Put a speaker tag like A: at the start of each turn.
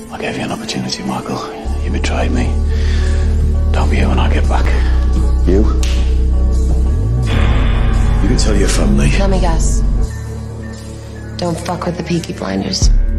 A: I gave you an opportunity, Michael. You betrayed me. Don't be here when I get back.
B: You? You can tell your family.
C: Let me guess. Don't fuck with the Peaky Blinders.